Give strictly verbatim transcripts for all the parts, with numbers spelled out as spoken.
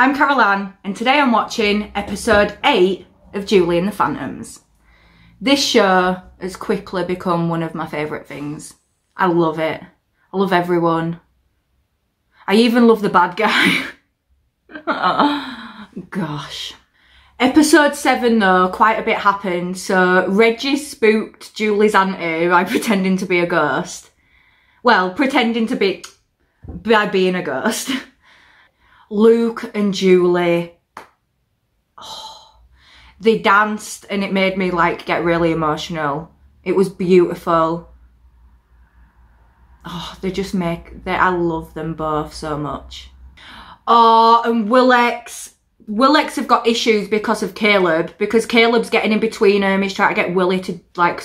I'm Carol Ann, and today I'm watching episode eight of Julie and the Phantoms. This show has quickly become one of my favourite things. I love it. I love everyone. I even love the bad guy. Gosh. Episode seven though, quite a bit happened. So Reggie spooked Julie's auntie by pretending to be a ghost. Well, pretending to be, by being a ghost. Luke and Julie, oh, they danced and it made me like get really emotional. It was beautiful. Oh, they just make, they, I love them both so much. Oh, and Willex. Willex have got issues because of Caleb, because Caleb's getting in between them. He's trying to get Willie to like,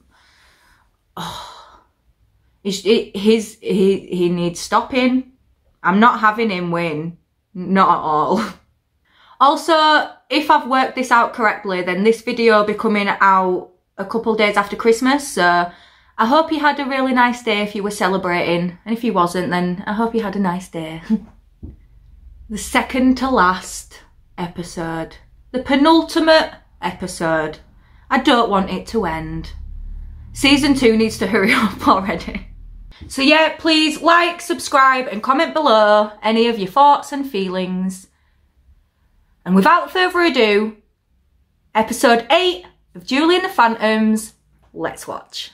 oh, he's, his, he, he needs stopping. I'm not having him win. Not at all. Also, if I've worked this out correctly, then this video will be coming out a couple days after Christmas. So I hope you had a really nice day if you were celebrating. And if you wasn't, then I hope you had a nice day. The second to last episode. The penultimate episode. I don't want it to end. Season two needs to hurry up already. So yeah, please like, subscribe and comment below any of your thoughts and feelings. And without further ado, episode eight of Julie and the Phantoms, let's watch.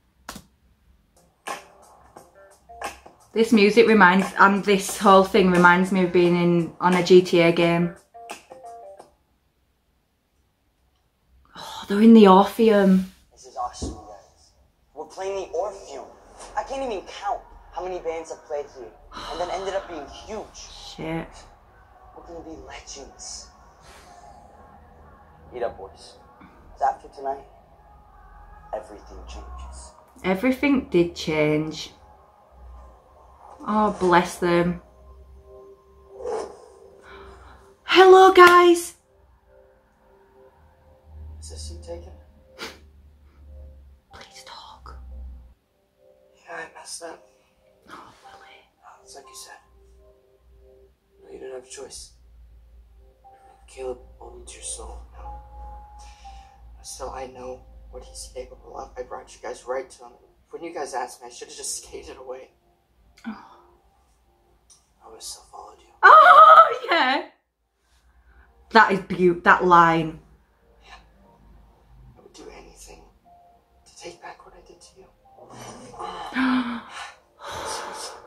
This music reminds, and this whole thing reminds me of being in on a G T A game. Oh, they're in the Orpheum. This is awesome, guys. We're playing the Orpheum. I can't even count how many bands have played here, and then ended up being huge. Shit. We're gonna be legends. Eat up, boys. After tonight, everything changes. Everything did change. Oh, bless them. Hello, guys. Is this you taking? Please talk. Yeah, I messed up. Oh, Willie. It's like you said. No, you didn't have a choice. Caleb owns your soul now. So I know what he's capable of. I brought you guys right to him. When you guys asked me, I should have just skated away. Oh. I would have still followed you. Oh, yeah. That is beautiful. That line. Yeah. I would do anything to take back what I did to you. Seriously.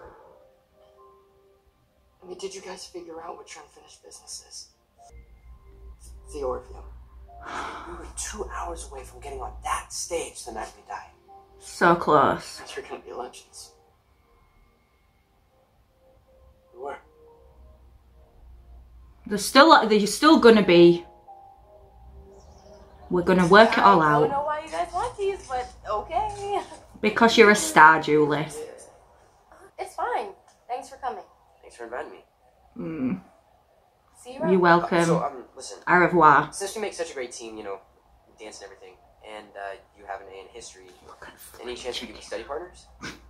I mean, did you guys figure out what trying to finish business is? The Orpheum. We were two hours away from getting on that stage the night we died. So close. You're gonna be legends. We were. There's still, there's still gonna be. We're gonna work it all I don't out. know why you guys want these, but okay. Because you're a star, Julie. It's fine. Thanks for coming. Thanks for inviting me. Mm. See you around. You're welcome. So, um, listen. Au revoir. Since we make such a great team, you know, dance and everything, and uh, you have an A in history, any chance we could be study partners?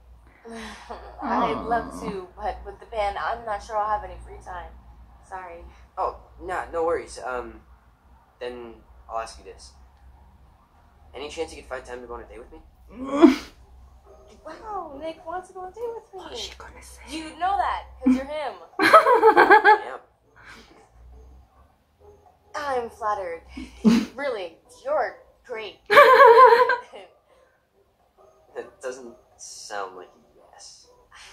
I'd love to, but with the band, I'm not sure I'll have any free time. Sorry. Oh, nah, no worries. Um, then I'll ask you this. Any chance you could find time to go on a date with me? Wow, Nick wants to go on a date with me. What is she gonna say? You know that, because you're him. Yeah. I'm flattered. Really, you're great. That doesn't sound like a yes.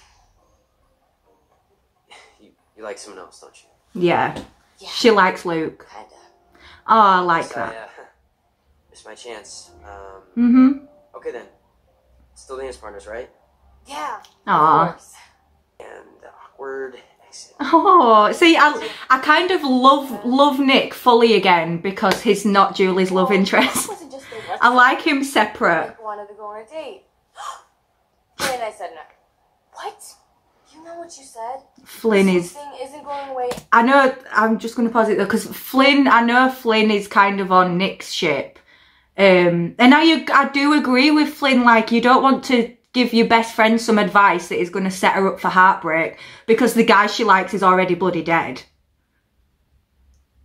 You, you like someone else, don't you? Yeah. Yeah. She likes Luke. Kinda. Oh, I like So that. I, uh, missed my chance. Um, Mm-hmm. okay then. Still dance partners, right? Yeah. Aw. Of course. And the awkward exit. Oh, see, I, I kind of love love Nick fully again because he's not Julie's love interest. It wasn't just a West I like him separate. Nick wanted to go on a date. And I said no. What? You know what you said? Flynn This is... thing isn't going away. I know, I'm just going to pause it though, because Flynn, I know Flynn is kind of on Nick's ship. Um, and I, I do agree with Flynn, like, you don't want to give your best friend some advice that is going to set her up for heartbreak because the guy she likes is already bloody dead.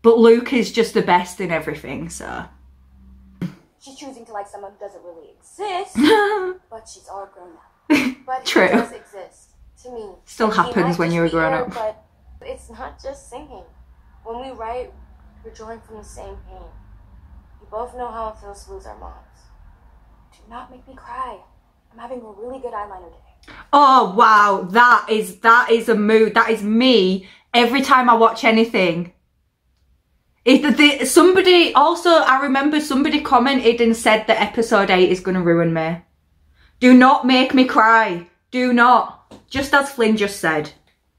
But Luke is just the best in everything, so. She's choosing to like someone who doesn't really exist, but she's all grown up. But True. He does exist to me. Still And he happens might when just you're a be here, grown up. But it's not just singing. When we write, we're drawing from the same pain. We both know how it feels to lose our moms. Do not make me cry. I'm having a really good eyeliner day. Oh wow, that is that is a mood. That is me every time I watch anything. If the, somebody also, I remember somebody commented and said that episode eight is going to ruin me. Do not make me cry. Do not. Just as Flynn just said.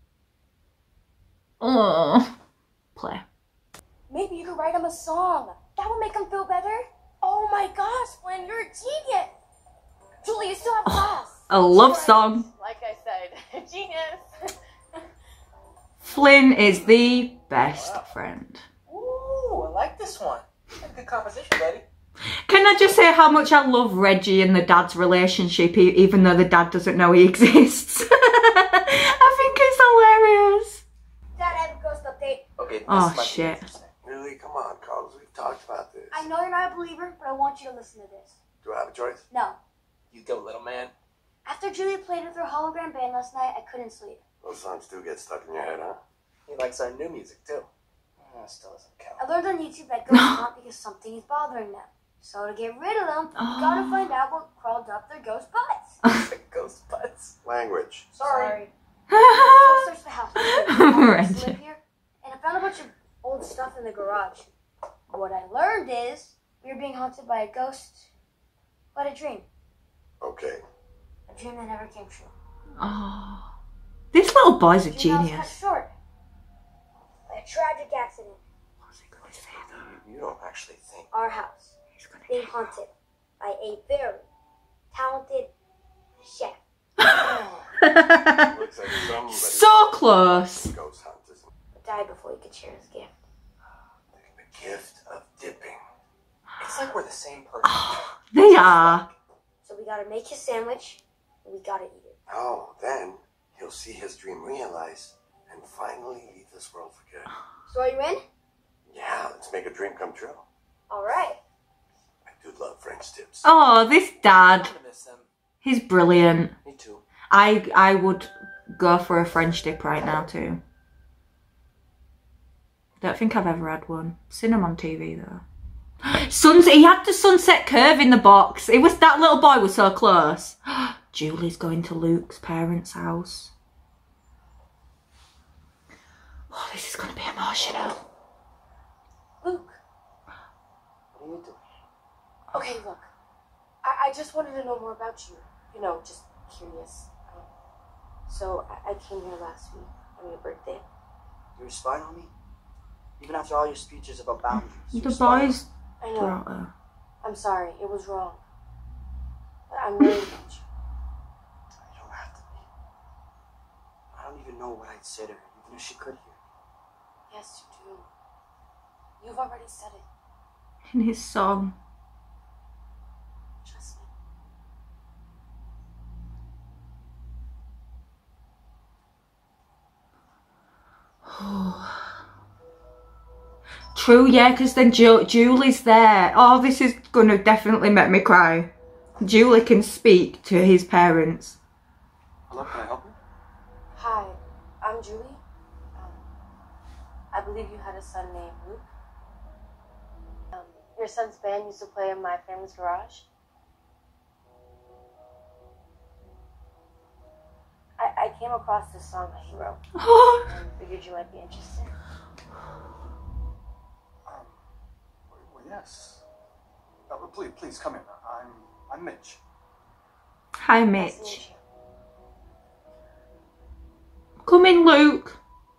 Oh, play. Maybe you could write him a song. That would make him feel better. Oh my gosh, Flynn, you're a genius. Julie, you still have class. A love Right. song. Like I said, genius. Flynn is the best friend. Ooh, I like this one. That's a good composition, buddy. Can I just say how much I love Reggie and the dad's relationship, e- even though the dad doesn't know he exists? I think it's hilarious. Dad, I have a ghost update. Okay, this Oh, might be shit. interesting. Really? Come on, Carlos. We've talked about this. I know you're not a believer, but I want you to listen to this. Do I have a choice? No. You go, little man. After Julie played with her hologram band last night, I couldn't sleep. Those songs do get stuck in your head, huh? He likes our new music, too. Uh, still doesn't count. I learned on YouTube that ghosts haunt because something is bothering them. So to get rid of them, you gotta find out what crawled up their ghost butts. Ghost butts. Language. Sorry. So I searched the house. I used to Reggie. live here, and I found a bunch of old stuff in the garage. What I learned is we were being haunted by a ghost, but a dream. Okay. A dream that never came true. Oh, this little boy's a Dream that was cut genius. short by a tragic accident. You, you don't actually think. Our house being haunted by a very talented chef. Looks like somebody So close. ghost hunters. Died before he could share his gift. The gift of dipping. It's like we're the same person. They are. So we gotta make his sandwich, and we gotta eat it. Oh, then he'll see his dream realized and finally leave this world for good. So are you in? Yeah, let's make a dream come true. All right. I do love French tips. Oh, this dad. I'm gonna miss him. He's brilliant. Me too. I I would go for a French dip right now too. Don't think I've ever had one. Seen him on T V though. Suns he had the sunset curve in the box. It was that little boy was so close. Julie's going to Luke's parents' house. Oh, this is gonna be emotional. Luke. What are you doing? Okay, look. I, I just wanted to know more about you. You know, just curious. Um, so I, I came here last week on your birthday. You were spying on me? Even after all your speeches about boundaries. you The were spying boys I know. brought her. I'm sorry. It was wrong. But I'm worried about you. You don't have to be. I don't even know what I'd say to her, even if she could hear. Yes, you do. You've already said it. In his song. Trust me. True, yeah, because then Ju- Julie's there. Oh, this is going to definitely make me cry. Julie can speak to his parents. Hello, can I help you? Hi, I'm Julie. Um, I believe you had a son named Luke. Um, your son's band used to play in my family's garage. I, I came across this song that he wrote Oh, and figured you might be interested. Um, well, yes. Uh, well, please, please come in. I'm, I'm Mitch. hi, Nice to Mitch. meet you. Come in, Luke.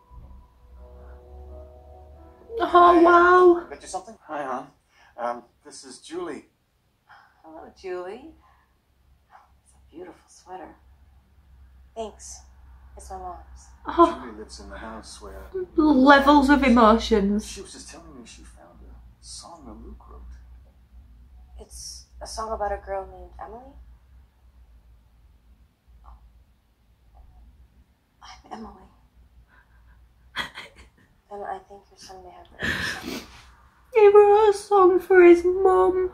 Oh, wow. Get you something? Hi, hon. Um, this is Julie. Hello, Julie. It's a beautiful sweater. Thanks. It's my mom's. Oh, Julie lives in the house where levels of emotions. she was just telling me she found a song that Luke wrote. It's a song about a girl named Emily. Oh. I'm Emily. then I think your son may have written something. He wrote a song for his mum.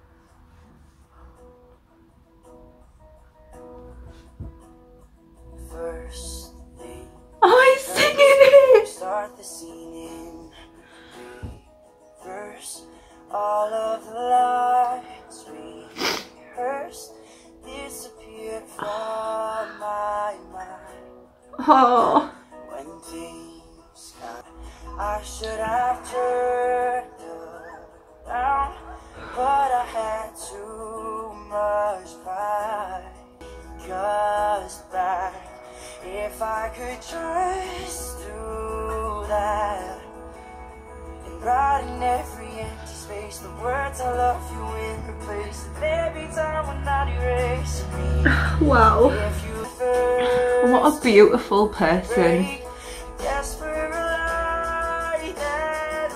First thing, Oh, he's singing it! start the scene in reverse. All of the lights rehearsed disappeared from my mind. Oh. When things got, I should have turned around, but I had too much pride. Just back, if I could just do that, and brighten every empty space, the words I love you in replace, and every time when not erasing me. Wow. If you first What a beautiful person. break, just for a light that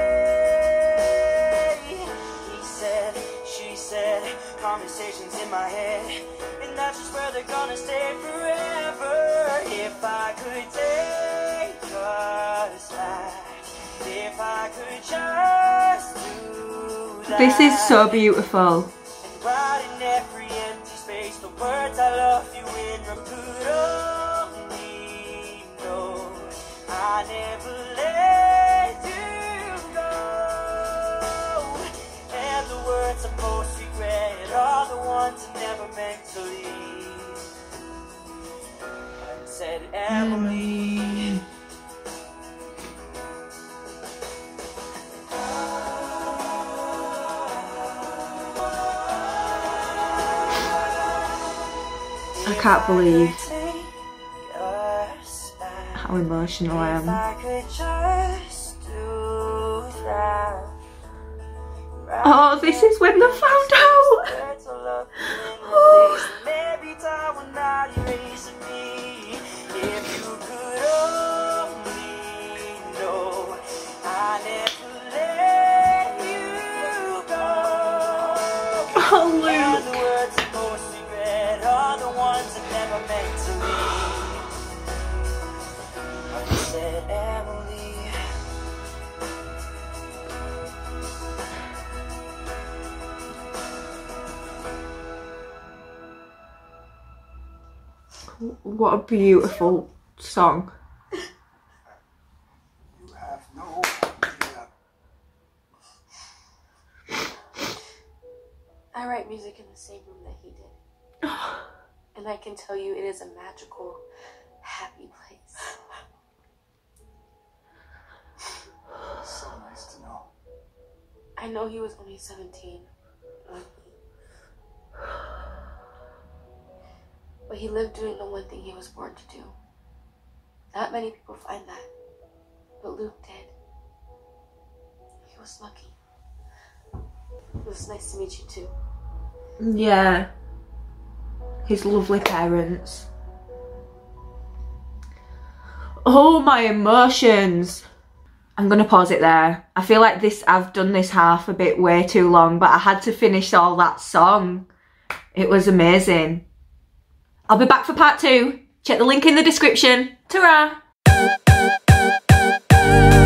way. He said, she said, conversations in my head, and that's just where they're gonna stay forever. If I could take us back, if I could just do that. This is so beautiful. And right in every empty space, the words I love you in could only know I never let you go. And the words I most regret are the ones I never meant to leave. I said, Emily. I can't believe how emotional I am. Oh, this is when they found out. Oh. Oh, Luke. What a beautiful song. You have no idea. I write music in the same room that he did. And I can tell you it is a magical, happy place. So nice to know. I know he was only seventeen when he... But he lived doing the one thing he was born to do. Not many people find that. But Luke did. He was lucky. It was nice to meet you too. Yeah. His lovely parents. Oh, my emotions. I'm gonna pause it there. I feel like this, I've done this half a bit way too long, but I had to finish all that song. It was amazing. I'll be back for part two. Check the link in the description. Ta-ra!